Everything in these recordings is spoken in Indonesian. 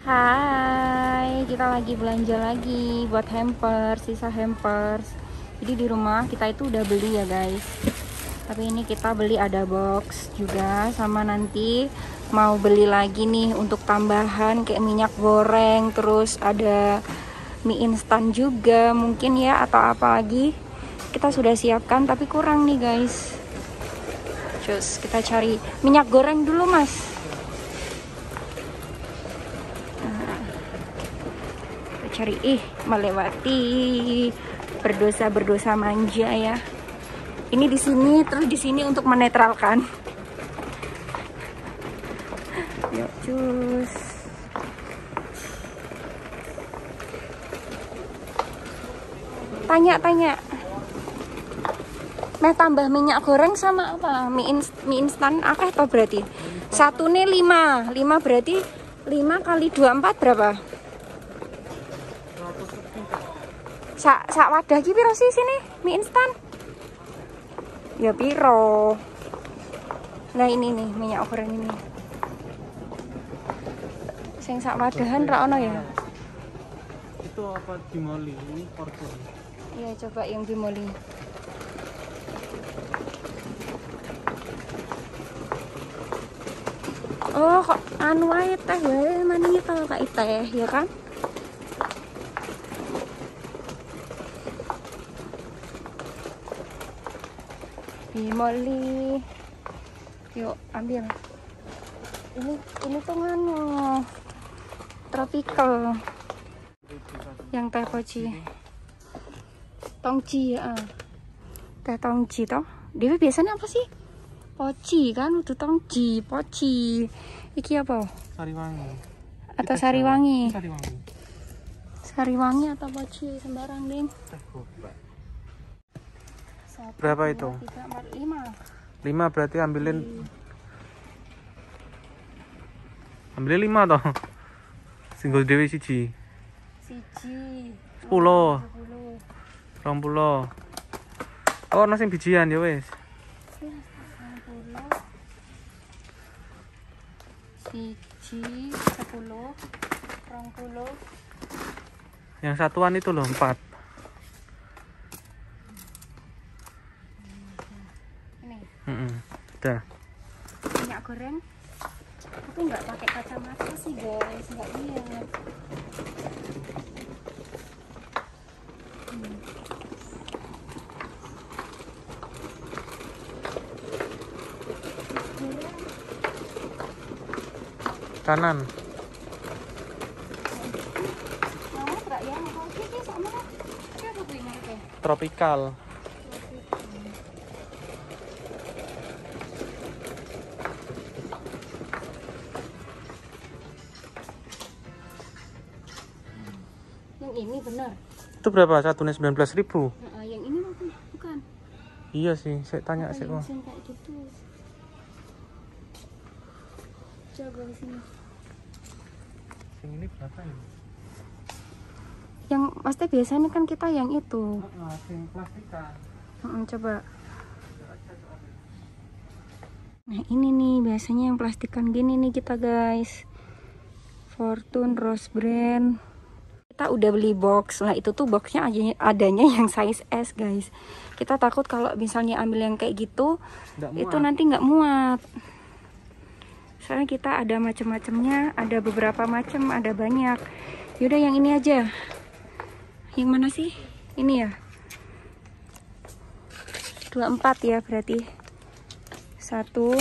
Hai, kita lagi belanja lagi buat hampers, sisa hampers. Jadi di rumah kita itu udah beli ya guys. Tapi ini kita beli ada box juga, sama nanti mau beli lagi nih untuk tambahan kayak minyak goreng, terus ada mie instan juga mungkin ya, atau apa lagi. Kita sudah siapkan tapi kurang nih guys. Terus kita cari minyak goreng dulu mas. Cari melewati berdosa manja ya. Ini di sini terus di sini untuk menetralkan. Yuk cus. Tanya. Nah tambah minyak goreng sama apa? Mie instan akeh toh berarti. Satu nih 5 berarti 5 kali 24 berapa? Sak wadah ki piro sih sini mie instan? Ya piro. Nah ini nih minyak goreng ini. Sing sak wadahan ra ono ya? Itu apa dimoli ini portion? Iya coba yang dimoli. Oh kok anu ae teh wae mani kalau kayak teh ya kan? Dimoli. Yuk ambil. Ini tuh nganu tropical. Yang teh poci. Tongji ya. Teh tongji toh. Dewi biasanya apa sih? Poci kan, udah tongji, poci. Iki apa? Sariwangi. Atau sariwangi? Sariwangi. Sariwangi atau poci sembarang, Ding. Berapa itu? 3, 4, 5. 5 berarti ambilin 5 toh. Singgol dewi siji. 10. 20. Oh, nasi bijian ya wes. 10. 10. Yang satuan itu loh 4. Ini. Udah. Minyak goreng. Aku nggak pakai kacamata sih guys, nggak lihat. Kanan. Tropical. Yang ini benar. Itu berapa? Satunya 19.000. Nah, yang ini bukan. Iya sih, saya tanya sih kok. Kayak gitu. Coba sini. Yang ini berapa ini? Yang pasti biasanya kan kita yang itu. Yang plastikan. Coba. Nah ini nih biasanya yang plastikan gini nih kita guys. Fortune Rose Brand. Kita udah beli box. Nah itu tuh boxnya adanya yang size S guys. Kita takut kalau misalnya ambil yang kayak gitu, itu nanti nggak muat. Soalnya kita ada macam-macamnya, ada beberapa macam, ada banyak. Yaudah yang ini aja. Yang mana sih? Ini ya. 24 ya berarti. 1 2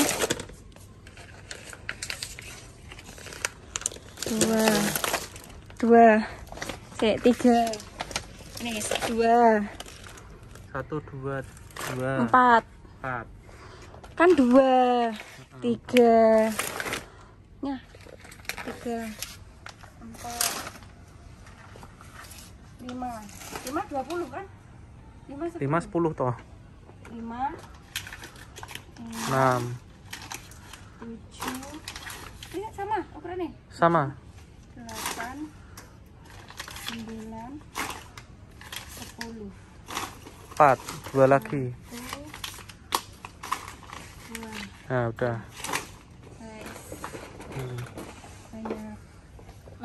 3 ini 2 1 2 4 kan 2 3 nya 3 4 5 20 kan 5 10 toh. 5 6 7 ini sama ukurannya sama 8 9 10 4 2 lagi. 2 Nah udah. guys banyak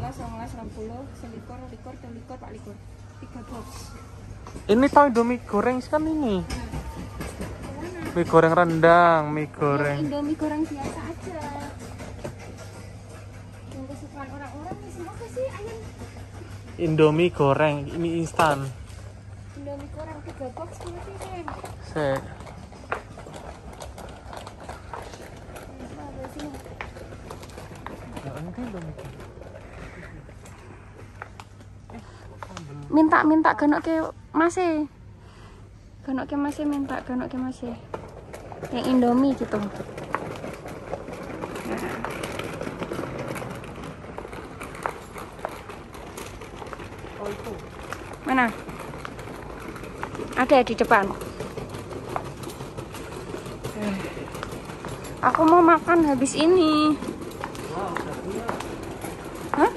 12, 19, 20, 21, 22, 24, 3 box. Ini tahu Indomie goreng kan ini. Mie goreng rendang, mie goreng. Indomie goreng biasa aja. Yang kesukaan orang-orang nih semua apa sih ayam? Indomie goreng, ini instan. Indomie goreng 3 box berarti kan? Se. Minta ganok ke Mase. Ganok ke Mase minta ganok ke Mase. Yang Indomie gitu. Nah. Oh itu. Mana? Ada di depan. Aku mau makan habis ini. Hah?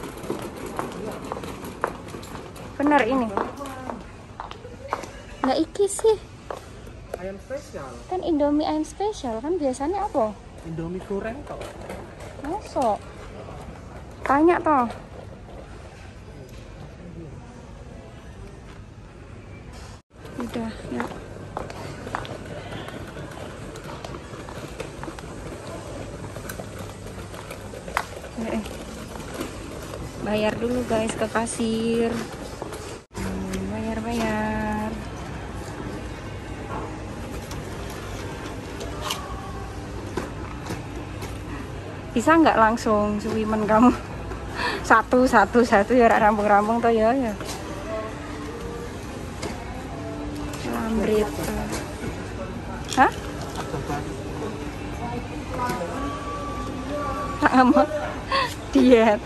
Benar ini. Nggak iki sih. Ayam spesial. Kan Indomie ayam spesial kan biasanya apa? Indomie goreng kok. Masuk. Tanya toh. Udah, ya. Bayar dulu guys ke kasir. Bayar. Bisa nggak langsung suwimen kamu? Satu ya rampung-rampung toh ya. Lambrit. Hah? Kamu diet.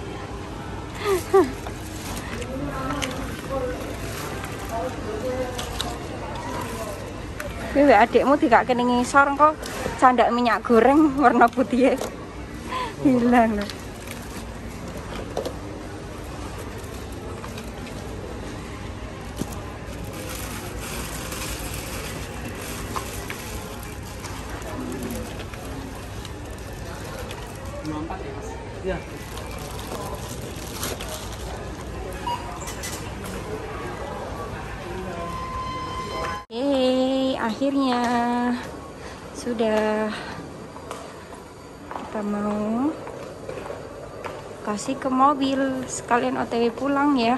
Kowe adikmu dikake ning ngisor kok candak minyak goreng warna putih. Hilang loh. Ya. Akhirnya sudah kita mau kasih ke mobil sekalian OTW pulang ya.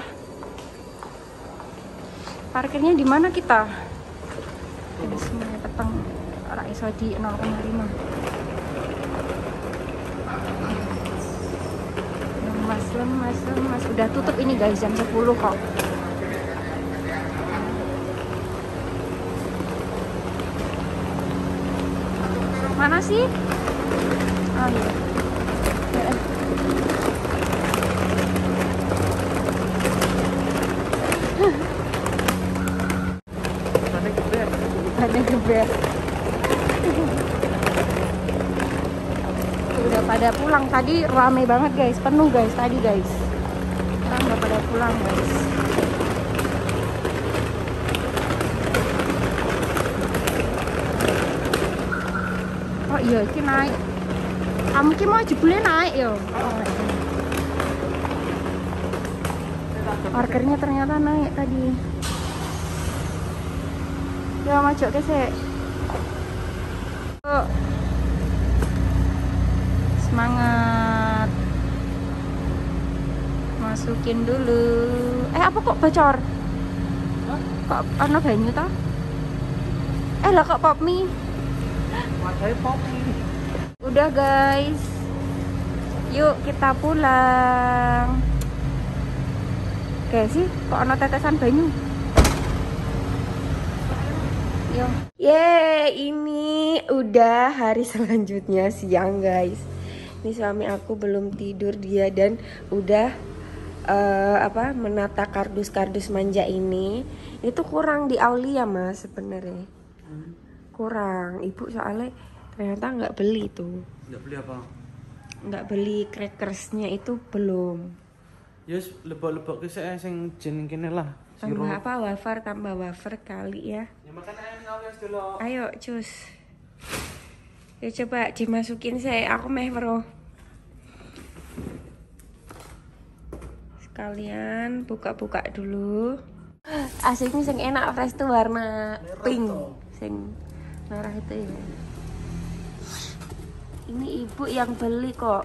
Parkirnya di mana kita? Ini semuanya petang ora iso di 0,5. Lemas udah tutup ini guys jam 10 kok. Mana sih? Oh iya. Ada geber. Udah pada pulang tadi, rame banget guys, penuh guys tadi guys. Sekarang udah pada pulang guys. Oh iya, ini naik. Kamu ki mau jebule naik yo. Parkirnya ternyata naik tadi. Ya maju ke sih. Semangat. Masukin dulu. Apa kok bocor? Kok ana banyu toh? Lah kok pop mie? Wadahnya pop mie. Udah guys. Yuk kita pulang. Oke sih, kok ono tetesan banyu. Yuk. Ini udah hari selanjutnya siang guys. Ini suami aku belum tidur dia dan udah menata kardus-kardus manja ini. Itu kurang di Aulia mas sebenarnya. Kurang. Ibu soalnya ternyata nggak beli tuh. Nggak beli apa? Nggak beli crackersnya itu belum. Yes, lebok-lebok ke sing jen kene lah. Tambah apa tambah wafer kali ya. Ya makan ayam dulu. Ayo cus. Ya coba dimasukin saya, aku meh bro. Sekalian buka-buka dulu. Asiknya sing enak fresh tuh warna merah pink. Tuh. Sing merah itu ya. Ini ibu yang beli kok.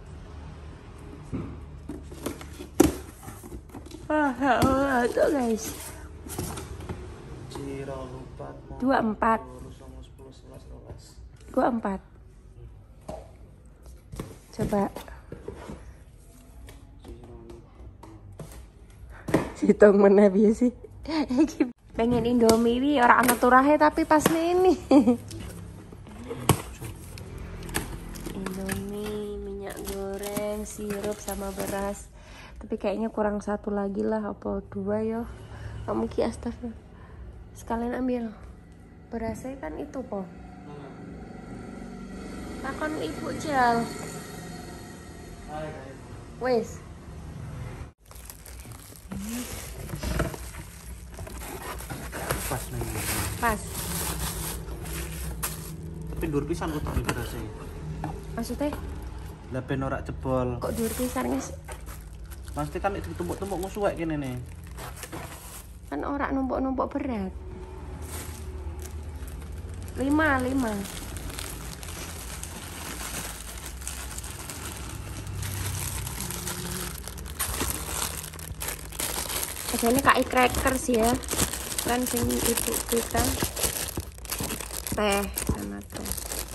Tuh guys. 24. Coba. Hitung mana biasa sih. Pengen Indomie ini orang anak turahe tapi pas ini. Indomie, minyak goreng, sirup sama beras. Tapi kayaknya kurang satu lagi lah, apa 2 ya. Kamu ki astagfirullah. Sekalian ambil. Berasnya kan itu po. Takon ibu Jal. Wes. Pas nih. Pas. Tapi dur pisan kok tapi berasnya. Maksudnya? Lah ben ora jebol. Kok dur pisan guys? Pasti kan itu tumpuk-tumpuk musuhek kene nih. Kan ora numpuk-numpuk berat. 5. Ini kayak crackers ya. Kan sing ibu kita teh sama teh.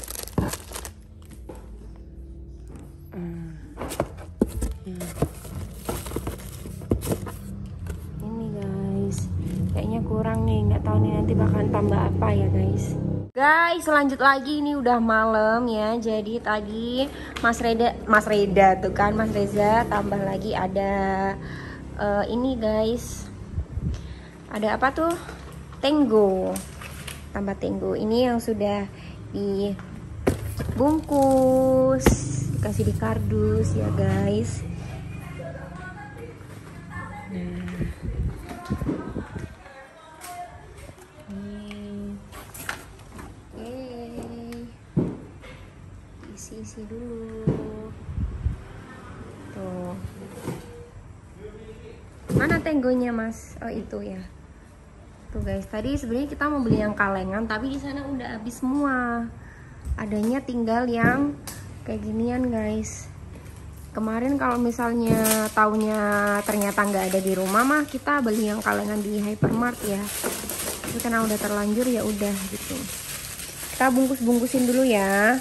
Ini guys, kayaknya kurang nih, nggak tahu nih nanti bakalan tambah apa ya guys. Guys, lanjut lagi, ini udah malam ya. Jadi tadi Mas Reza tambah lagi ada ini guys. Ada apa tuh? Tenggo. Tambah tenggo. Ini yang sudah dibungkus, dikasih di kardus ya guys. Nah. Isi dulu tuh. Mana tenggonya mas? Oh itu ya tuh guys. Tadi sebenarnya kita mau beli yang kalengan tapi di sana udah habis semua, adanya tinggal yang kayak ginian guys. Kemarin kalau misalnya taunya ternyata nggak ada di rumah mah kita beli yang kalengan di hypermart ya. Tapi karena udah terlanjur ya udah gitu. Kita bungkusin dulu ya.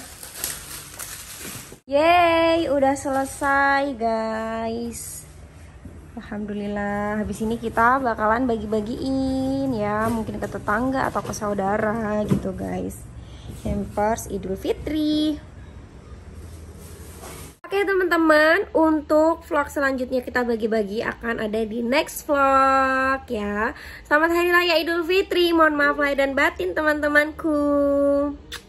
Yeay, udah selesai guys. Alhamdulillah. Habis ini kita bakalan bagi-bagiin ya, mungkin ke tetangga atau ke saudara gitu guys. Hampers Idul Fitri. Oke teman-teman, untuk vlog selanjutnya kita bagi-bagi akan ada di next vlog ya. Selamat Hari Raya Idul Fitri. Mohon maaf lahir dan batin teman-temanku.